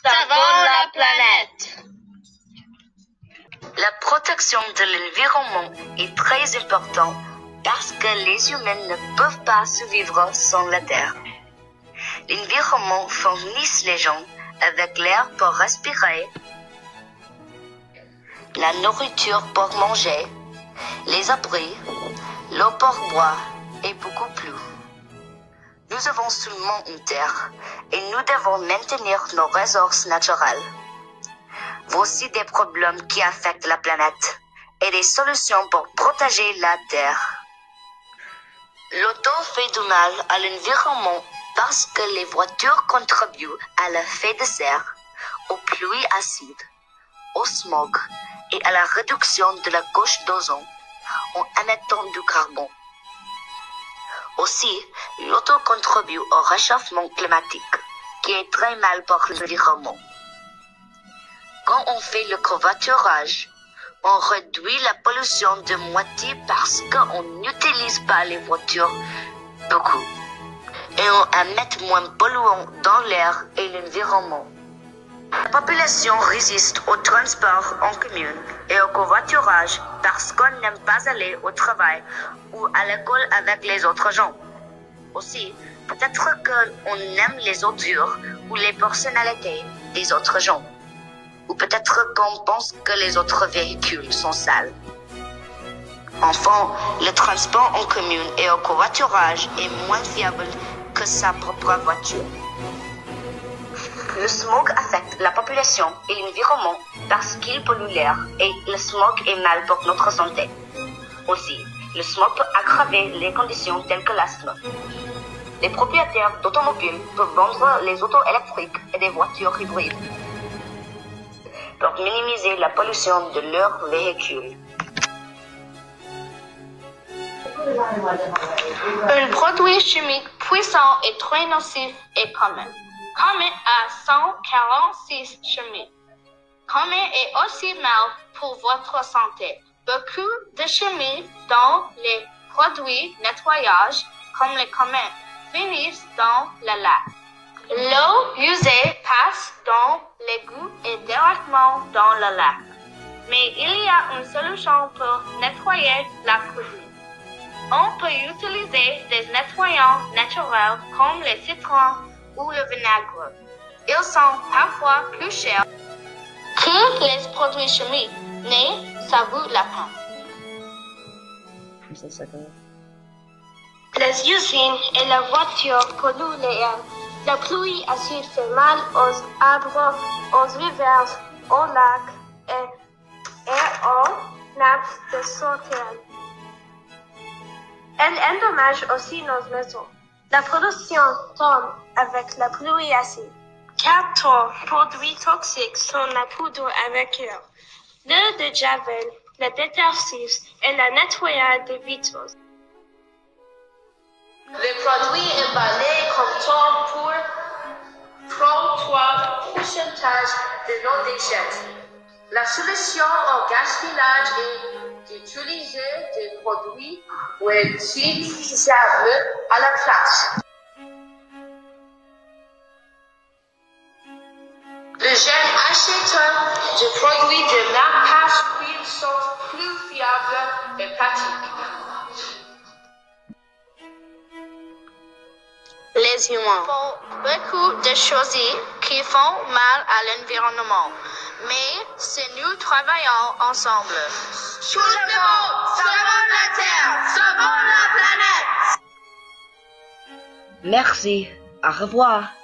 Savons la planète. La protection de l'environnement est très importante parce que les humains ne peuvent pas survivre sans la terre. L'environnement fournit les gens avec l'air pour respirer, la nourriture pour manger, les abris, l'eau pour boire et beaucoup plus. Nous avons seulement une terre et nous devons maintenir nos ressources naturelles. Voici des problèmes qui affectent la planète et des solutions pour protéger la terre. L'auto fait du mal à l'environnement parce que les voitures contribuent à l'effet de serre, aux pluies acides, au smog et à la réduction de la couche d'ozone en émettant du carbone. Aussi, l'auto contribue au réchauffement climatique, qui est très mal pour l'environnement. Quand on fait le covoiturage, on réduit la pollution de moitié parce qu'on n'utilise pas les voitures beaucoup. Et on émet moins polluants dans l'air et l'environnement. La population résiste au transport en commun et au covoiturage parce qu'on n'aime pas aller au travail ou à l'école avec les autres gens. Aussi, peut-être qu'on aime les odeurs ou les personnalités des autres gens. Ou peut-être qu'on pense que les autres véhicules sont sales. Enfin, le transport en commun et au covoiturage est moins fiable que sa propre voiture. Le smog affecte la population et l'environnement parce qu'il pollue l'air et le smog est mal pour notre santé. Aussi, le smog peut aggraver les conditions telles que l'asthme. Les propriétaires d'automobiles peuvent vendre les autos électriques et des voitures hybrides pour minimiser la pollution de leurs véhicules. Un produit chimique puissant et très nocif est commun. Commun a 146 chimiques. Commun est aussi mal pour votre santé. Beaucoup de chimie dans les produits nettoyage, comme les communs, finissent dans le lac. L'eau usée passe dans l'égout et directement dans le lac. Mais il y a une solution pour nettoyer la cuisine. On peut utiliser des nettoyants naturels comme le citron ou le vinaigre. Ils sont parfois plus chers que les produits chimiques, mais ça vaut la peine. Les usines et la voiture polluent l'air. La pluie acide fait mal aux arbres, aux rivières, aux lacs et aux nappes de sauterelles. Elle endommage aussi nos maisons. La pollution tombe avec la pluie acide. 4 produits toxiques sont la poudre avec l'eau, l'eau de javel, le détergent et le nettoyage des vitres. Les produits emballés contiennent pour 33% de nos déchets. La solution au gaspillage est d'utiliser des produits réutilisables à la place. Les jeunes acheteurs de produits de marque Casse-Cuir sont plus fiables et pratiques. Les humains font beaucoup de choses qui font mal à l'environnement, mais si nous travaillons ensemble, Tout le monde, sauvons la Terre, sauvons la planète! Merci. Au revoir.